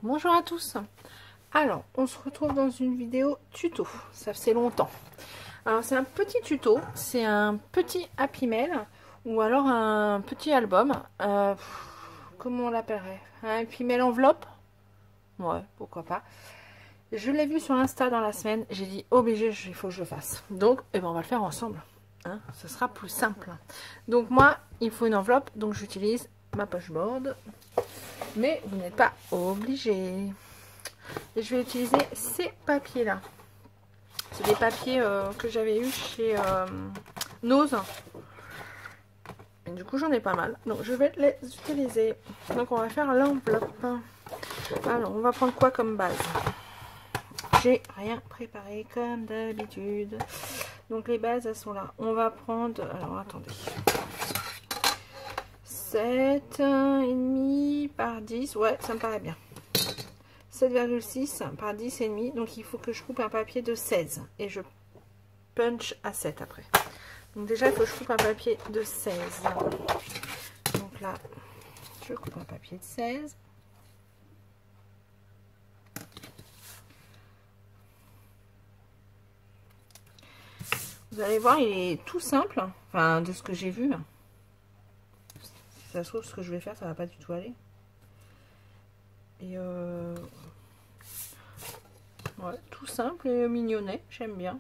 Bonjour à tous. Alors, on se retrouve dans une vidéo tuto. Ça fait longtemps. Alors, c'est un petit tuto. C'est un petit Happy Mail ou alors un petit album. Comment on l'appellerait? Un Happy Mail enveloppe? Ouais, pourquoi pas. Je l'ai vu sur Insta dans la semaine. J'ai dit obligé, il faut que je le fasse. Donc, eh ben, on va le faire ensemble. Hein, ce sera plus simple. Donc, moi, il faut une enveloppe. Donc, j'utilise ma pocheboard. Mais vous n'êtes pas obligé. Et je vais utiliser ces papiers là. C'est des papiers que j'avais eu chez Nose. Et du coup j'en ai pas mal. Donc je vais les utiliser. Donc on va faire l'enveloppe. Alors on va prendre quoi comme base? J'ai rien préparé comme d'habitude. Donc les bases elles sont là. On va prendre. Alors attendez. 7,5 par 10. Ouais, ça me paraît bien. 7,6 par 10,5. Donc il faut que je coupe un papier de 16. Et je punch à 7 après. Donc déjà il faut que je coupe un papier de 16. Donc là, je coupe un papier de 16. Vous allez voir, il est tout simple. Enfin, de ce que j'ai vu. Si ça se trouve, ce que je vais faire, ça va pas du tout aller. Et ouais, tout simple et mignonnet, j'aime bien.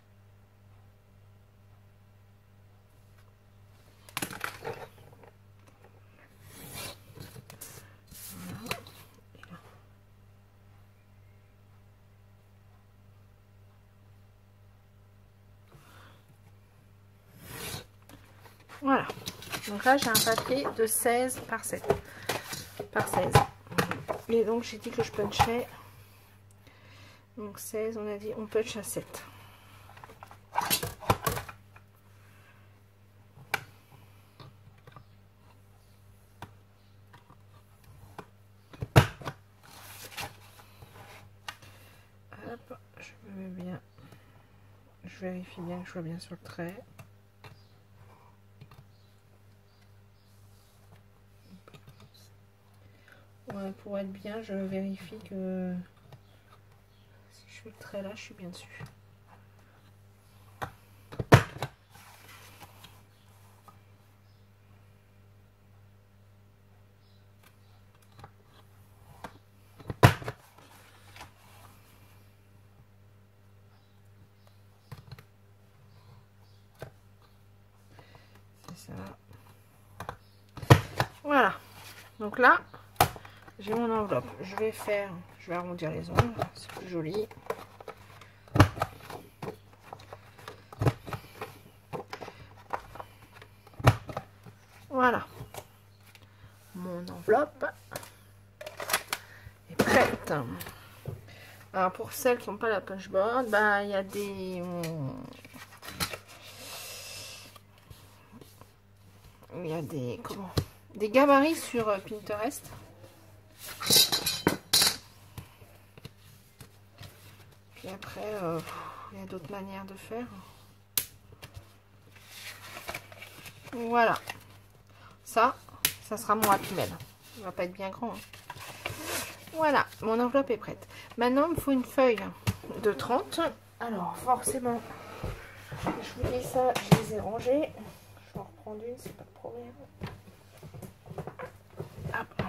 Voilà. Donc là, j'ai un papier de 16 par 7. Par 16. Et donc, j'ai dit que je punchais. Donc 16, on a dit, on punch à 7. Hop, je me mets bien. Je vérifie bien que je sois bien sur le trait. Ouais, pour être bien, je vérifie que si je fais le trait là, je suis bien dessus. C'est ça. Voilà. Donc là, j'ai mon enveloppe. Je vais arrondir les ongles, c'est plus joli. Voilà. Mon enveloppe est prête. Alors pour celles qui n'ont pas la punchboard, bah il y a des des gabarits sur Pinterest. Puis après, il y a d'autres manières de faire. Voilà. Ça sera mon Happy Mail. Il va pas être bien grand. Hein. Voilà, mon enveloppe est prête. Maintenant, il me faut une feuille de 30. Alors, forcément, je vous dis ça, je les ai rangées. Je vais en reprendre une, c'est pas de problème. Hop.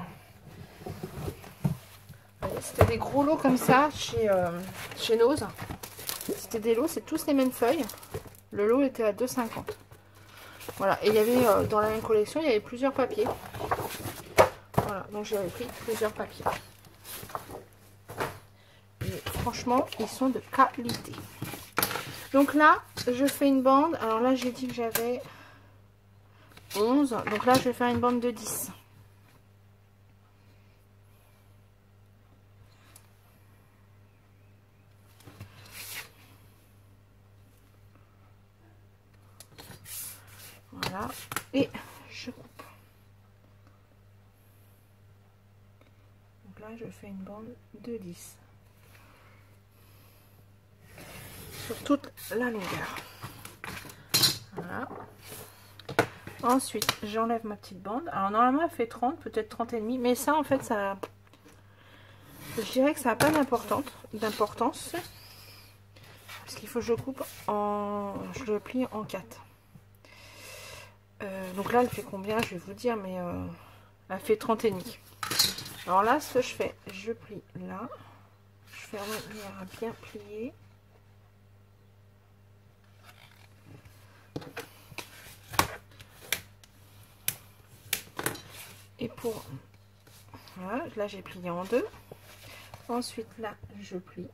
C'était des gros lots comme ça chez Nose. C'était des lots, c'est tous les mêmes feuilles. Le lot était à 2,50. Voilà, et il y avait dans la même collection, il y avait plusieurs papiers. Voilà, donc j'avais pris plusieurs papiers. Et franchement, ils sont de qualité. Donc là, je fais une bande. Alors là, j'ai dit que j'avais 11. Donc là, je vais faire une bande de 10. Voilà. Et je coupe. Donc là, je fais une bande de 10. Sur toute la longueur. Voilà. Ensuite, j'enlève ma petite bande. Alors, normalement, elle fait 30, peut-être 30 et demi. Mais ça, en fait, ça... Je dirais que ça n'a pas d'importance. Parce qu'il faut que je coupe en... Je le plie en 4. Donc là, elle fait combien? Je vais vous dire, mais elle fait 30,5. Alors là, ce que je fais, je plie là. Je fais un bien plié. Et pour... Voilà, là j'ai plié en 2. Ensuite, là, je plie.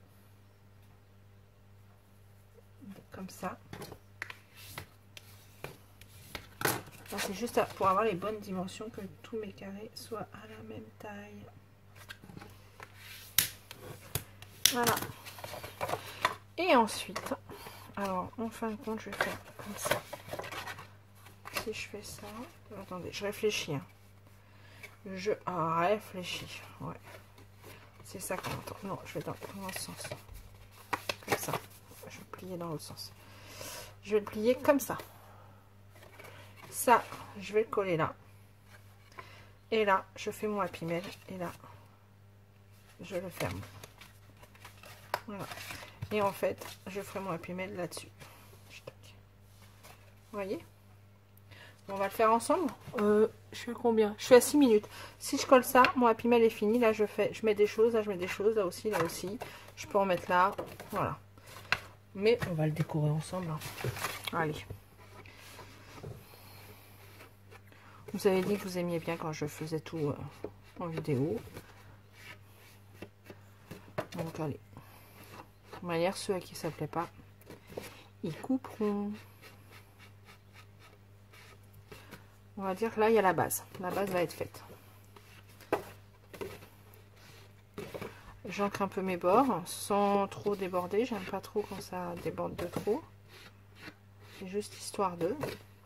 Comme ça. C'est juste pour avoir les bonnes dimensions, que tous mes carrés soient à la même taille. Voilà. Et ensuite, alors en fin de compte, je vais faire comme ça. Si je fais ça, attendez, je réfléchis. Hein. Je réfléchis. Ouais. C'est ça qu'on entend. Non, je vais dans l'autre sens. Comme ça. Je vais plier dans l'autre sens. Je vais le plier comme ça. Ça, je vais le coller là. Et là, je fais mon happy mail. Et là, je le ferme. Voilà. Et en fait, je ferai mon happy mail là-dessus. Vous voyez? On va le faire ensemble. Je suis à combien? Je suis à 6 minutes. Si je colle ça, mon happy mail est fini. Là, je mets des choses. Là, je mets des choses. Là aussi, là aussi. Je peux en mettre là. Voilà. Mais on va le décorer ensemble. Hein. Allez. Vous avez dit que vous aimiez bien quand je faisais tout en vidéo. Donc, allez. De toute manière, ceux à qui ça ne plaît pas, ils couperont. On va dire que là, il y a la base. La base va être faite. J'ancre un peu mes bords sans trop déborder. J'aime pas trop quand ça déborde de trop. C'est juste histoire de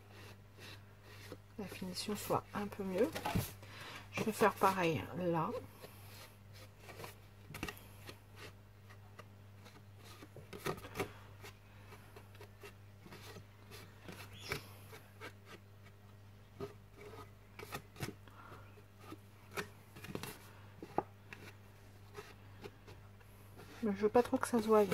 la finition soit un peu mieux. Je vais faire pareil là. Mais je veux pas trop que ça se voie.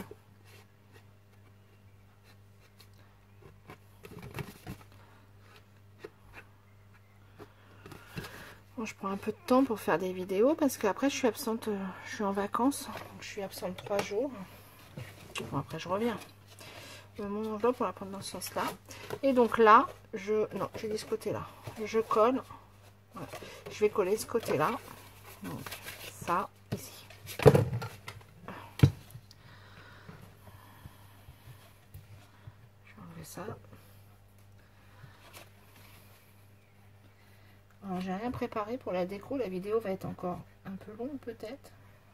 Bon, je prends un peu de temps pour faire des vidéos parce qu'après je suis absente, je suis en vacances. Donc je suis absente 3 jours. Bon, après je reviens. Mon enveloppe, on la prendre dans ce sens là. Et donc là, non, j'ai dit ce côté là. Je colle. Voilà. Je vais coller ce côté là. Donc ça, ici. Ça. Alors j'ai rien préparé pour la déco, la vidéo va être encore un peu longue peut-être.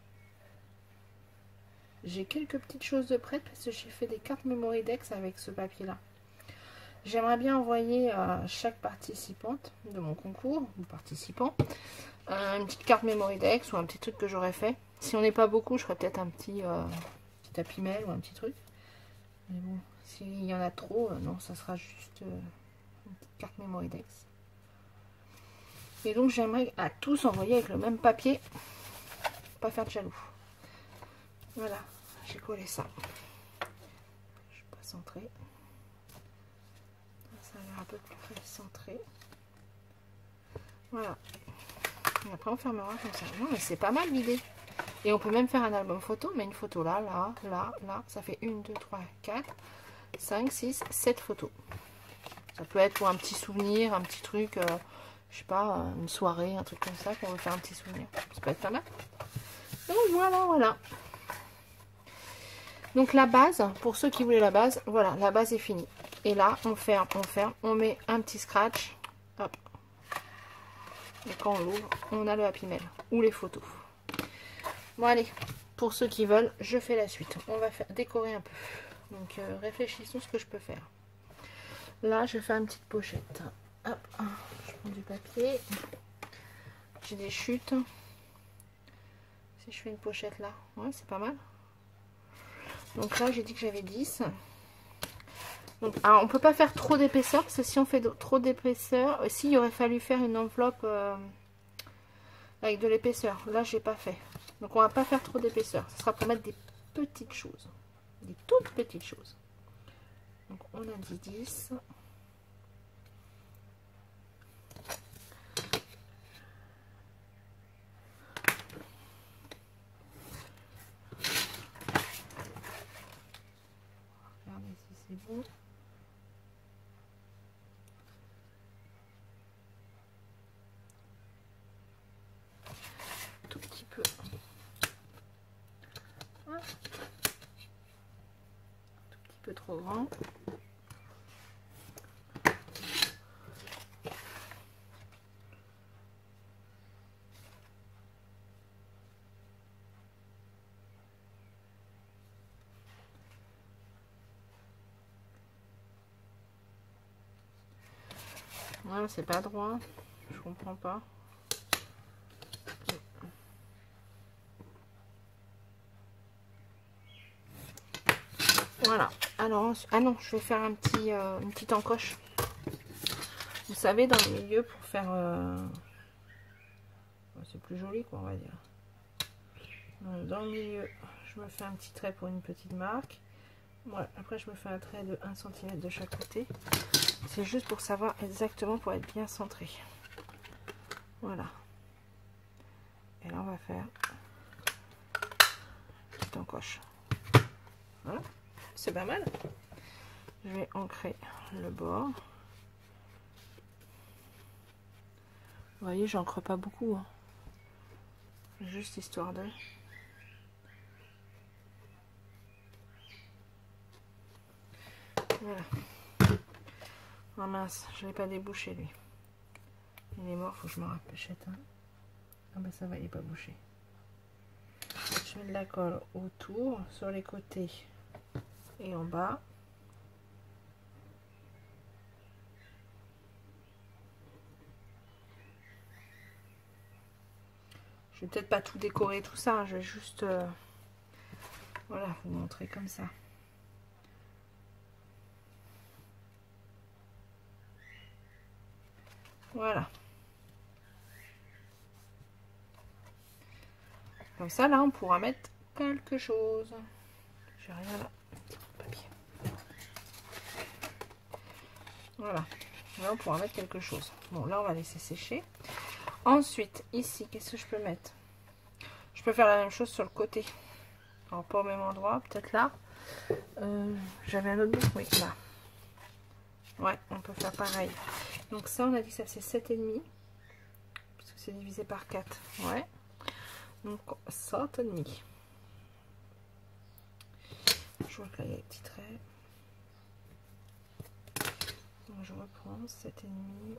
J'ai quelques petites choses de prêtes parce que j'ai fait des cartes Memory Dex avec ce papier là. J'aimerais bien envoyer à chaque participante de mon concours ou participant une petite carte Memory Dex ou un petit truc que j'aurais fait. Si on n'est pas beaucoup, je ferais peut-être un petit happy mail ou un petit truc. Mais bon, s'il y en a trop, non, ça sera juste une petite carte Memory Dex. Et donc j'aimerais à tous envoyer avec le même papier, pas faire de jaloux. Voilà, j'ai collé ça. Je vais pas centrer. Ça a l'air un peu plus centré. Voilà. Et après on fermera comme ça. Non mais c'est pas mal l'idée. Et on peut même faire un album photo, mais une photo là, là, là, là. Ça fait 1, 2, 3, 4, 5, 6, 7 photos. Ça peut être pour un petit souvenir, un petit truc, je sais pas, une soirée, un truc comme ça, qu'on veut faire un petit souvenir. Ça peut être pas mal. Donc voilà, voilà. Donc la base, pour ceux qui voulaient la base, voilà, la base est finie. Et là, on ferme, on met un petit scratch. Hop. Et quand on l'ouvre, on a le happy mail ou les photos. Bon allez, pour ceux qui veulent, je fais la suite. On va faire décorer un peu. Donc réfléchissons ce que je peux faire. Là, je fais une petite pochette. Hop, je prends du papier. J'ai des chutes. Si je fais une pochette là, ouais, c'est pas mal. Donc là, j'ai dit que j'avais 10. Donc, alors, on peut pas faire trop d'épaisseur, parce que si on fait trop d'épaisseur, il aurait fallu faire une enveloppe avec de l'épaisseur. Là, j'ai pas fait. Donc on va pas faire trop d'épaisseur. Ce sera pour mettre des petites choses. Des toutes petites choses. Donc on a dit 10. Regardez si c'est bon. Tout petit peu. Un tout petit peu trop grand. Voilà, c'est pas droit. Je comprends pas. Voilà. Alors, ah non, je vais faire un petit, une petite encoche. Vous savez, dans le milieu pour faire... c'est plus joli, quoi, on va dire. Donc, dans le milieu, je me fais un petit trait pour une petite marque. Voilà. Après, je me fais un trait de 1 cm de chaque côté. C'est juste pour savoir exactement, pour être bien centré. Voilà. Et là, on va faire une petite encoche. Voilà. C'est pas mal. Je vais ancrer le bord. Vous voyez, j'ancre pas beaucoup. Hein. Juste histoire de... Voilà. Oh mince, je l'ai pas débouché lui. Il est mort, faut que je me rachète un. Ah bah ça va, il est pas bouché. Je mets de la colle autour, sur les côtés et en bas. Je vais peut-être pas tout décorer tout ça, hein. Je vais juste voilà, vous montrer comme ça. Voilà. Comme ça, là, on pourra mettre quelque chose. J'ai rien là. Papier. Voilà. Là, on pourra mettre quelque chose. Bon, là, on va laisser sécher. Ensuite, ici, qu'est-ce que je peux mettre? Je peux faire la même chose sur le côté. Alors, pas au même endroit, peut-être là. J'avais un autre bout, oui, là. Ouais, on peut faire pareil. Donc ça, on a dit que ça faisait 7,5. Parce que c'est divisé par 4. Ouais. Donc, 7,5. Je vois que là, il y a des petits traits. Donc, je reprends 7,5.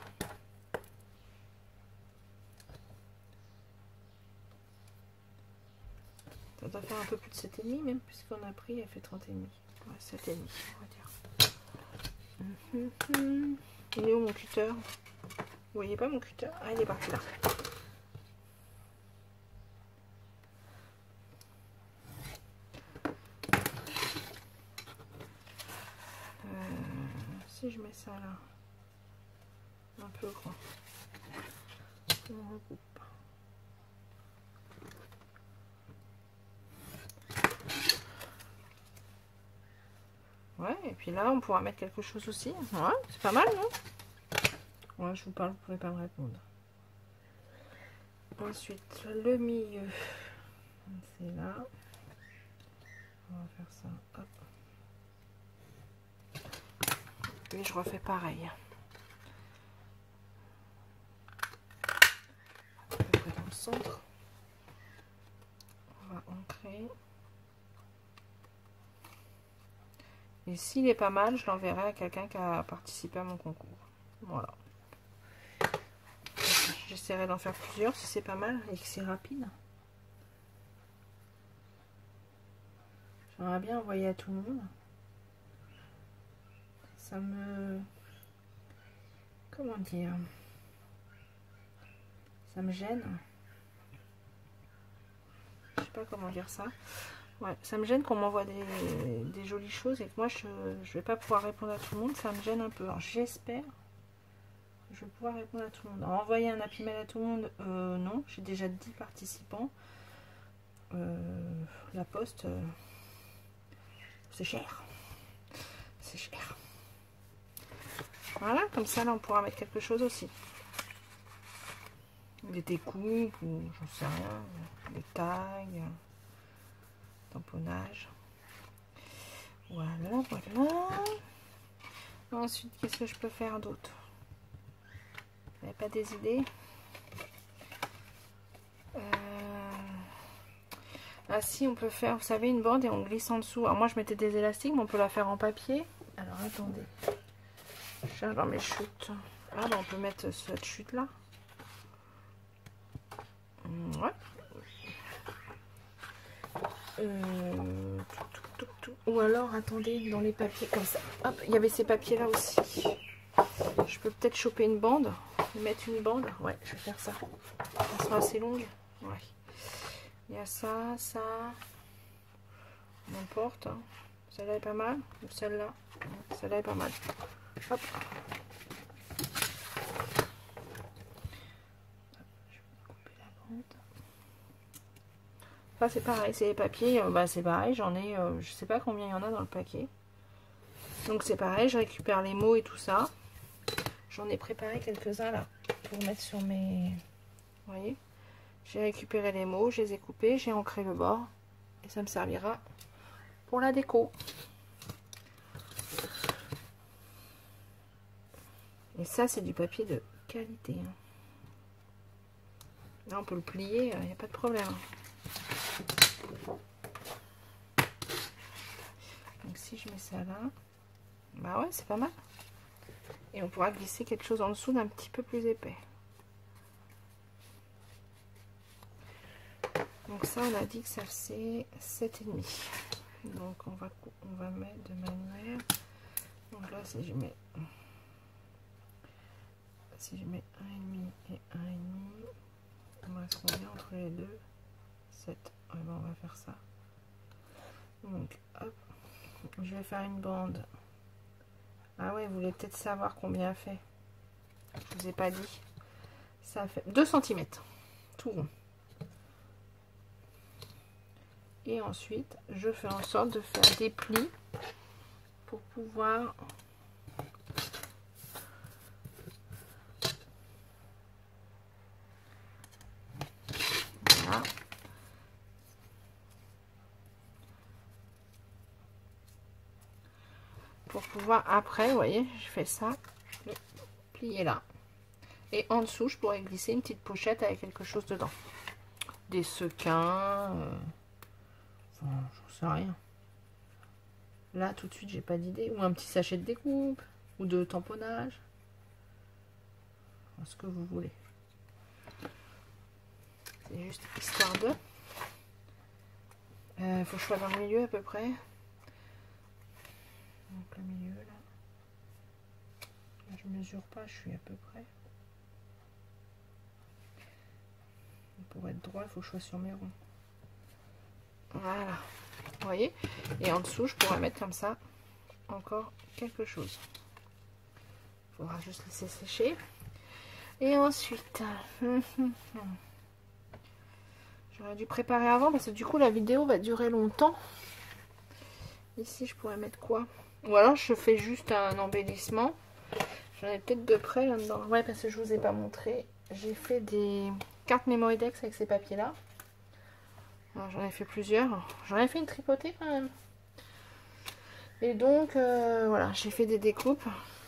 Ça doit faire un peu plus de 7,5 même, puisqu'on a pris, elle fait 30,5. Ouais, 7,5, on va dire. Il est où mon cutter? Vous voyez pas mon cutter? Ah, il est parti là. Si je mets ça là, un peu grand, on recoupe. Ouais, et puis là, on pourra mettre quelque chose aussi. Ouais, c'est pas mal, non? Ouais, je vous parle, vous pouvez pas me répondre. Ensuite, le milieu, c'est là. On va faire ça, hop. Et je refais pareil. À peu près dans le centre. On va ancrer. Et s'il est pas mal, je l'enverrai à quelqu'un qui a participé à mon concours. Voilà. J'essaierai d'en faire plusieurs si c'est pas mal et que c'est rapide. J'aimerais bien envoyer à tout le monde. Ça me... Comment dire? Ça me gêne. Je sais pas comment dire ça. Ouais, ça me gêne qu'on m'envoie des jolies choses et que moi je vais pas pouvoir répondre à tout le monde. Ça me gêne un peu. Alors j'espère que je vais pouvoir répondre à tout le monde. Alors, envoyer un happy mail à tout le monde, non. J'ai déjà 10 participants. la poste, c'est cher. C'est cher. Voilà, comme ça là on pourra mettre quelque chose aussi. Des découpes ou j'en sais rien, des tags, tamponnage. Voilà, voilà. Ensuite, qu'est-ce que je peux faire d'autre? Vous n'avez pas des idées? Ah si, on peut faire, vous savez, une bande et on glisse en dessous. Alors moi je mettais des élastiques, mais on peut la faire en papier. Alors attendez, je cherche dans mes chutes. Ah bah on peut mettre cette chute là. Ouais. Ou alors attendez, dans les papiers comme ça. Hop, il y avait ces papiers là aussi. Je peux peut-être choper une bande, mettre une bande. Ouais, je vais faire ça. Ça sera assez longue. Ouais. Il y a ça, ça. N'importe. Hein. Celle-là est pas mal. Ou celle-là. Celle-là est pas mal. Hop. Je vais couper la bande. Ça c'est pareil, c'est les papiers. Bah, c'est pareil, j'en ai. Je sais pas combien il y en a dans le paquet. Donc c'est pareil, je récupère les mots et tout ça. J'en ai préparé quelques-uns là. Pour mettre sur mes. Vous voyez? J'ai récupéré les mots, je les ai coupés, j'ai ancré le bord. Et ça me servira pour la déco. Et ça, c'est du papier de qualité. Hein. Là, on peut le plier, il n'y a pas de problème. Donc, si je mets ça là, bah ouais, c'est pas mal. Et on pourra glisser quelque chose en dessous d'un petit peu plus épais. Donc ça, on a dit que ça faisait 7,5. Donc on va mettre de manière. Donc là, si je mets 1,5 et 1,5, on va se combien entre les deux? 7. Ouais, ben on va faire ça. Donc hop, je vais faire une bande. Ah ouais, vous voulez peut-être savoir combien elle fait. Je vous ai pas dit. Ça fait 2 cm. Tout rond. Et ensuite, je fais en sorte de faire des plis pour pouvoir voilà. Pour pouvoir après, vous voyez, je fais ça, le plier là. Et en dessous, je pourrais glisser une petite pochette avec quelque chose dedans. Des sequins, enfin, j'en sais rien. Là, tout de suite, j'ai pas d'idée. Ou un petit sachet de découpe, ou de tamponnage. Ce que vous voulez. C'est juste histoire de. Faut que je sois dans le milieu à peu près. Donc le milieu là. Là, je mesure pas, je suis à peu près. Pour être droit, il faut que je sois sur mes ronds. Voilà. Vous voyez? Et en dessous, je pourrais mettre comme ça encore quelque chose. Il faudra juste laisser sécher. Et ensuite, j'aurais dû préparer avant parce que du coup la vidéo va durer longtemps. Ici, je pourrais mettre quoi? Ou alors je fais juste un embellissement. J'en ai peut-être de près là-dedans. Ouais, parce que je vous ai pas montré. J'ai fait des cartes Mémoridex avec ces papiers-là. J'en ai fait plusieurs. J'en ai fait une tripotée quand même. Et donc, voilà, j'ai fait des découpes.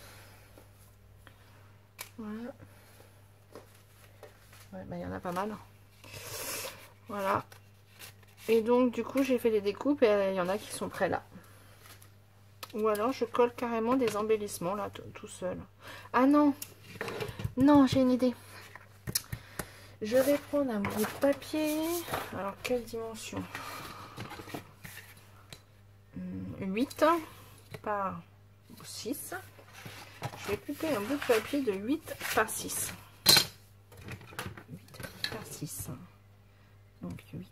Voilà. Ouais, bah, y en a pas mal. Voilà. Et donc, du coup, j'ai fait des découpes et il y en a qui sont prêts là. Ou alors, je colle carrément des embellissements là, tout seul. Ah non! Non, j'ai une idée. Je vais prendre un bout de papier. Alors, quelle dimension? 8 par 6. Je vais couper un bout de papier de 8 par 6. 8 par 6. Donc 8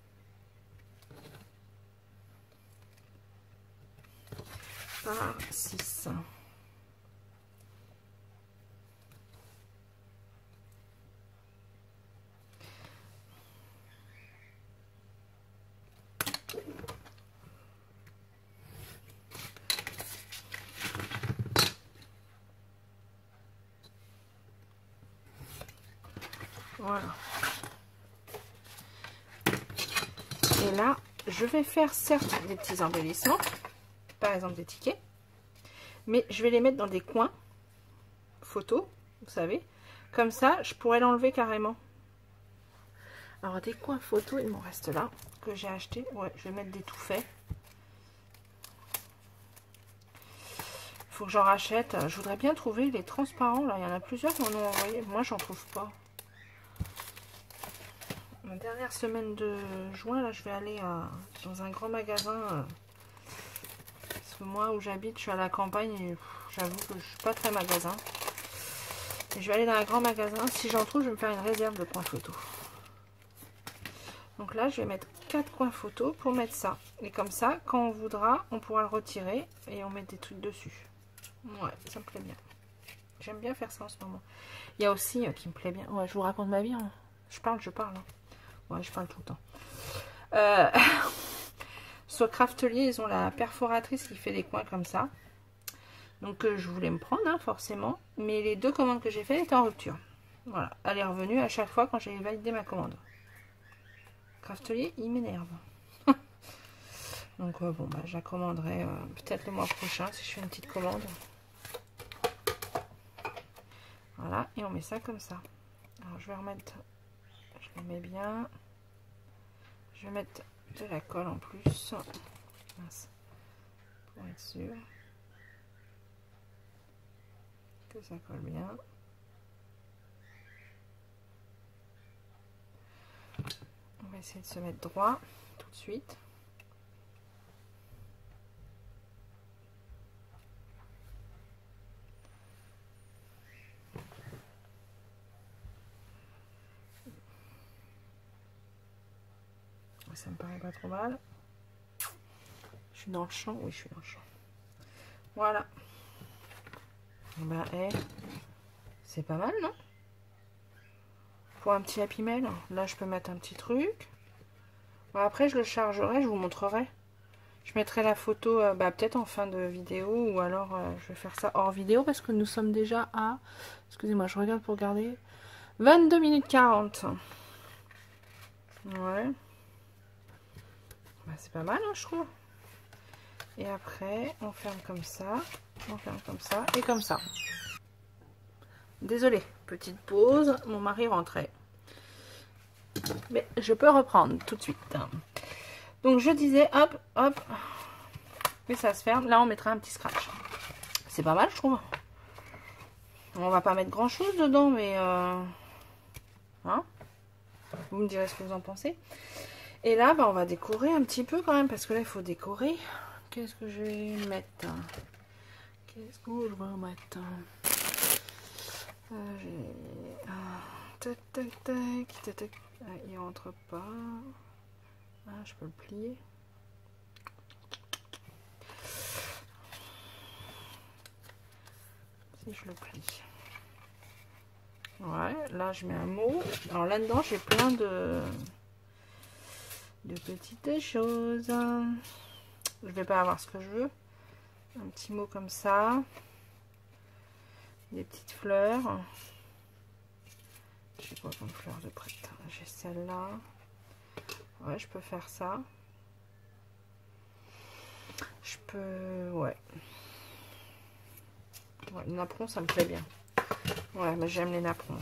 par 6. Voilà. Et là, je vais faire certes des petits embellissements, par exemple des tickets, mais je vais les mettre dans des coins photos, vous savez. Comme ça, je pourrais l'enlever carrément. Alors, des coins photos, il m'en reste là, que j'ai acheté. Ouais, je vais mettre des tout faits. Il faut que j'en rachète. Je voudrais bien trouver les transparents, là. Il y en a plusieurs qui m'en ont envoyé. Moi, j'en trouve pas. La dernière semaine de juin, là, je vais aller dans un grand magasin. Parce que moi, où j'habite, je suis à la campagne et j'avoue que je suis pas très magasin. Et je vais aller dans un grand magasin. Si j'en trouve, je vais me faire une réserve de coins photos. Donc là, je vais mettre 4 coins photos pour mettre ça. Et comme ça, quand on voudra, on pourra le retirer et on met des trucs dessus. Ouais, ça me plaît bien. J'aime bien faire ça en ce moment. Il y a aussi qui me plaît bien. Ouais, je vous raconte ma vie. Hein. Je parle. Hein. Ouais, je parle tout le temps. Sur Craftelier, ils ont la perforatrice qui fait des coins comme ça. Donc je voulais me prendre, hein, forcément. Mais les 2 commandes que j'ai faites étaient en rupture. Voilà, elle est revenue à chaque fois quand j'ai validé ma commande. Craftelier, il m'énerve. Donc bon, bah, je la commanderai peut-être le mois prochain si je fais une petite commande. Voilà, et on met ça comme ça. Alors je vais remettre, je les mets bien. Je vais mettre de la colle en plus. Mince. Pour être sûr que ça colle bien. On va essayer de se mettre droit tout de suite. Ça me paraît pas trop mal. Je suis dans le champ. Oui, je suis dans le champ. Voilà. Bah, c'est pas mal, non? Pour un petit Happy Mail. Là, je peux mettre un petit truc. Bon, après, je le chargerai, je vous montrerai. Je mettrai la photo peut-être en fin de vidéo ou alors je vais faire ça hors vidéo parce que nous sommes déjà à... Excusez-moi, je regarde pour regarder. 22 minutes 40. Ouais. Bah, c'est pas mal, hein, je trouve. Et après, on ferme comme ça. On ferme comme ça et comme ça. Désolée, petite pause. Mon mari rentrait. Mais je peux reprendre tout de suite. Donc je disais, hop, hop. Et ça se ferme. Là, on mettra un petit scratch. C'est pas mal, je trouve. On va pas mettre grand chose dedans, mais... Hein, vous me direz ce que vous en pensez. Et là, bah, on va décorer un petit peu quand même, parce que là, il faut décorer. Qu'est-ce que je vais mettre? Qu'est-ce que je vais mettre? Tac, tac, tac, tac, tac. Ah, il rentre pas. Ah, je peux le plier. Si je le plie. Ouais, là je mets un mot. Alors là-dedans, j'ai plein de petites choses. Je vais pas avoir ce que je veux. Un petit mot comme ça. Des petites fleurs. J'ai quoi comme fleur de prête? J'ai celle-là. Ouais, je peux faire ça. Je peux... Ouais. Ouais, le napperon, ça me plaît bien. Ouais, mais j'aime les napperons.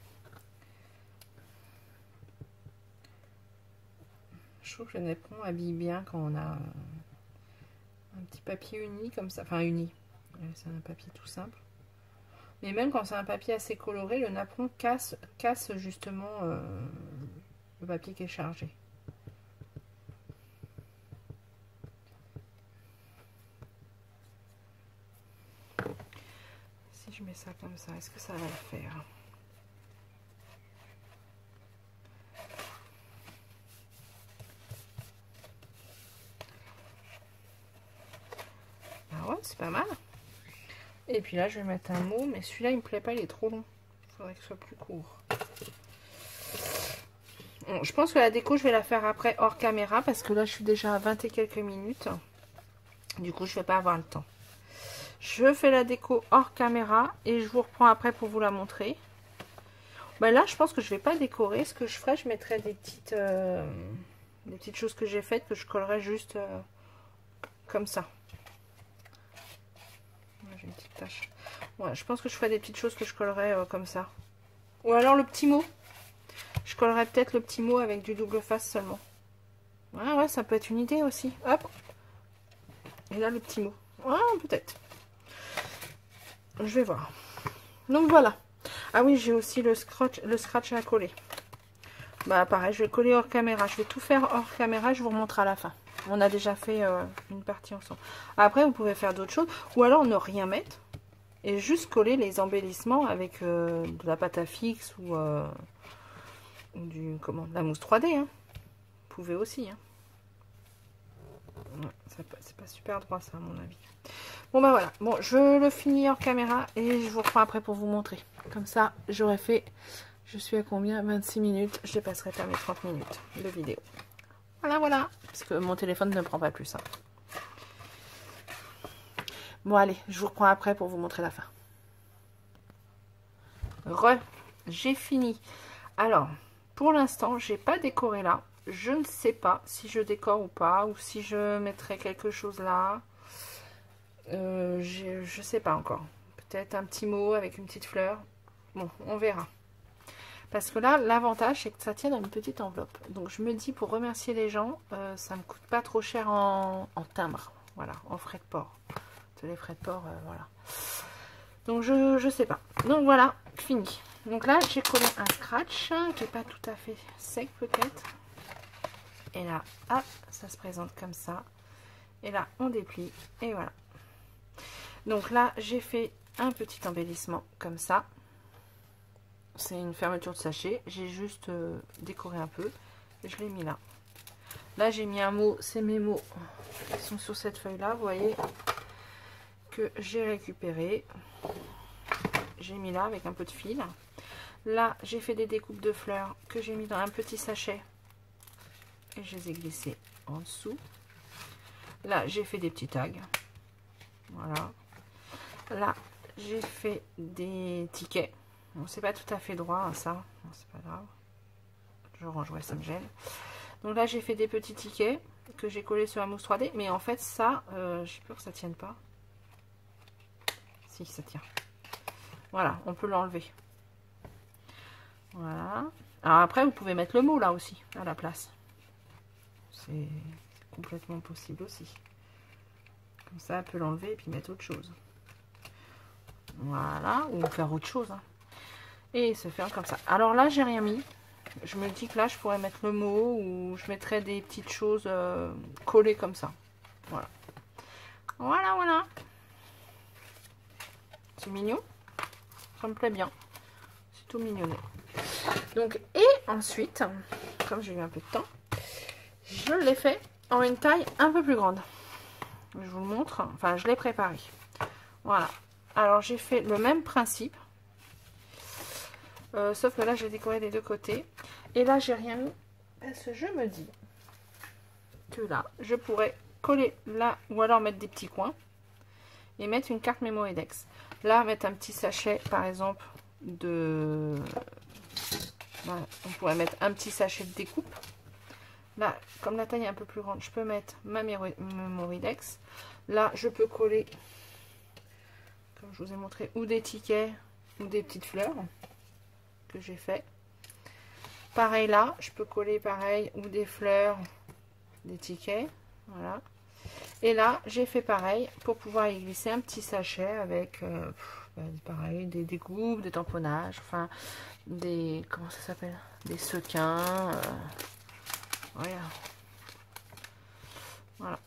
Je trouve que le napperon habille bien quand on a un petit papier uni comme ça. Enfin, uni. C'est un papier tout simple. Mais même quand c'est un papier assez coloré, le napperon casse justement le papier qui est chargé. Si je mets ça comme ça, est-ce que ça va le faire? Ah ouais, c'est pas mal. Et puis là, je vais mettre un mot, mais celui-là, il me plaît pas, il est trop long. Il faudrait que ce soit plus court. Bon, je pense que la déco, je vais la faire après hors caméra, parce que là, je suis déjà à 20 et quelques minutes. Du coup, je vais pas avoir le temps. Je fais la déco hors caméra et je vous reprends après pour vous la montrer. Bah là, je pense que je vais pas décorer. Ce que je ferai, je mettrai des petites choses que j'ai faites, que je collerai juste comme ça. J'ai une petite tache. Ouais, je pense que je ferai des petites choses que je collerai comme ça. Ou alors le petit mot. Je collerai peut-être le petit mot avec du double face seulement. Ouais, ouais, ça peut être une idée aussi. Hop. Et là, le petit mot. Ouais, peut-être. Je vais voir. Donc voilà. Ah oui, j'ai aussi le scratch à coller. Bah pareil, je vais coller hors caméra. Je vais tout faire hors caméra, je vous remontre à la fin. On a déjà fait une partie ensemble. Après, vous pouvez faire d'autres choses. Ou alors ne rien mettre. Et juste coller les embellissements avec de la pâte à fixe ou de la mousse 3D. Hein. Vous pouvez aussi. Hein. Ouais, c'est pas super droit ça à mon avis. Bon bah voilà. Bon, je le finis hors caméra et je vous reprends après pour vous montrer. Comme ça, j'aurais fait... Je suis à combien? 26 minutes. Je dépasserai pas mes 30 minutes de vidéo. Voilà, voilà. Parce que mon téléphone ne prend pas plus. Hein. Bon, allez. Je vous reprends après pour vous montrer la fin. J'ai fini. Alors, pour l'instant, j'ai pas décoré là. Je ne sais pas si je décore ou pas. Ou si je mettrai quelque chose là. Je sais pas encore. Peut-être un petit mot avec une petite fleur. Bon, on verra. Parce que là, l'avantage, c'est que ça tient dans une petite enveloppe. Donc, je me dis, pour remercier les gens, ça ne me coûte pas trop cher en timbre. Voilà, en frais de port. Les frais de port, voilà. Donc, je sais pas. Donc, voilà, fini. Donc là, j'ai collé un scratch qui n'est pas tout à fait sec, peut-être. Et là, hop, ça se présente comme ça. Et là, on déplie. Et voilà. Donc là, j'ai fait un petit embellissement comme ça. C'est une fermeture de sachet. J'ai juste décoré un peu. Et je l'ai mis là. Là, j'ai mis un mot. C'est mes mots qui sont sur cette feuille-là. Vous voyez que j'ai récupéré. J'ai mis là avec un peu de fil. Là, j'ai fait des découpes de fleurs que j'ai mis dans un petit sachet. Et je les ai glissées en dessous. Là, j'ai fait des petits tags. Voilà. Là, j'ai fait des tickets. Bon, c'est pas tout à fait droit, hein, ça. Bon, c'est pas grave. Je range, ouais, ça me gêne. Donc là, j'ai fait des petits tickets que j'ai collés sur la mousse 3D. Mais en fait, ça, j'ai peur que ça tienne pas. Si, ça tient. Voilà, on peut l'enlever. Voilà. Alors après, vous pouvez mettre le mot là aussi, à la place. C'est complètement possible aussi. Comme ça, elle peut l'enlever et puis mettre autre chose. Voilà, ou faire autre chose. Hein. Et se faire comme ça. Alors là, j'ai rien mis. Je me dis que là, je pourrais mettre le mot ou je mettrais des petites choses collées comme ça. Voilà. Voilà, voilà. C'est mignon. Ça me plaît bien. C'est tout mignonné. Donc, et ensuite, comme j'ai eu un peu de temps, je l'ai fait en une taille un peu plus grande. Je vous le montre. Enfin, je l'ai préparé. Voilà. Alors, j'ai fait le même principe. Sauf que là, j'ai décoré les deux côtés. Et là, j'ai rien mis. Parce que je me dis que là, je pourrais coller là. Ou alors mettre des petits coins. Et mettre une carte mémo Edex. Là, mettre un petit sachet, par exemple, de... Voilà, on pourrait mettre un petit sachet de découpe. Là, comme la taille est un peu plus grande, je peux mettre ma Mémoridex. Là, je peux coller, comme je vous ai montré, ou des tickets ou des petites fleurs que j'ai fait. Pareil là, je peux coller pareil, ou des fleurs, des tickets. Voilà. Et là, j'ai fait pareil pour pouvoir y glisser un petit sachet avec, pareil, des découpes, des tamponnages, enfin, des, comment ça s'appelle, des sequins, voilà. Voilà.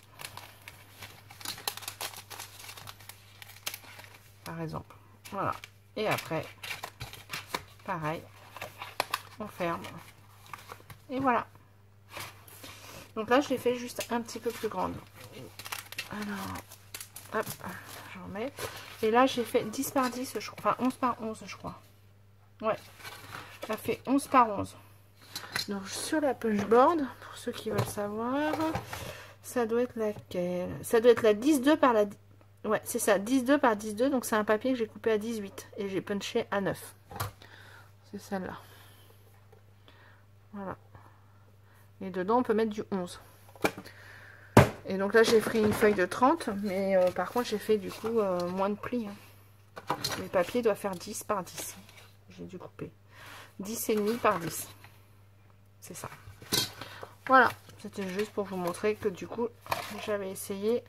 Par exemple. Voilà. Et après, pareil, on ferme. Et voilà. Donc là, je l'ai fait juste un petit peu plus grande. Alors, hop, j'en mets. Et là, j'ai fait 10 par 10, je crois. Enfin, 11 par 11, je crois. Ouais. Ça fait 11 par 11. Donc, sur la punchboard, pour ceux qui veulent savoir, ça doit être laquelle? Ça doit être la 10-2 par la... Ouais, c'est ça, 10-2 par 10-2. Donc, c'est un papier que j'ai coupé à 18. Et j'ai punché à 9. c'est celle-là. Voilà. Et dedans, on peut mettre du 11. Et donc là, j'ai pris une feuille de 30, mais par contre, j'ai fait du coup moins de plis. Hein. Le papier doit faire 10 par 10. J'ai dû couper. 10,5 par 10. C'est ça. Voilà. C'était juste pour vous montrer que du coup, j'avais essayé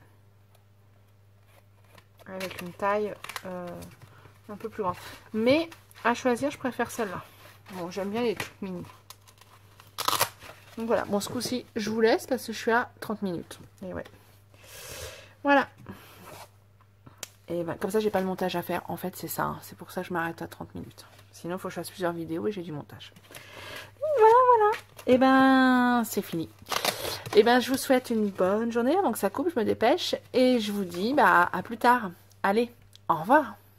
avec une taille un peu plus grande. Mais à choisir, je préfère celle-là. Bon, j'aime bien les trucs mini. Donc voilà, bon, ce coup-ci, je vous laisse parce que je suis à 30 minutes. Et ouais. Voilà. Et ben, comme ça, j'ai pas le montage à faire. En fait, c'est ça. Hein. C'est pour ça que je m'arrête à 30 minutes. Sinon, il faut que je fasse plusieurs vidéos et j'ai du montage. Voilà, voilà. Et ben, c'est fini. Et ben, je vous souhaite une bonne journée. Donc, ça coupe, je me dépêche. Et je vous dis, bah, à plus tard. Allez, au revoir.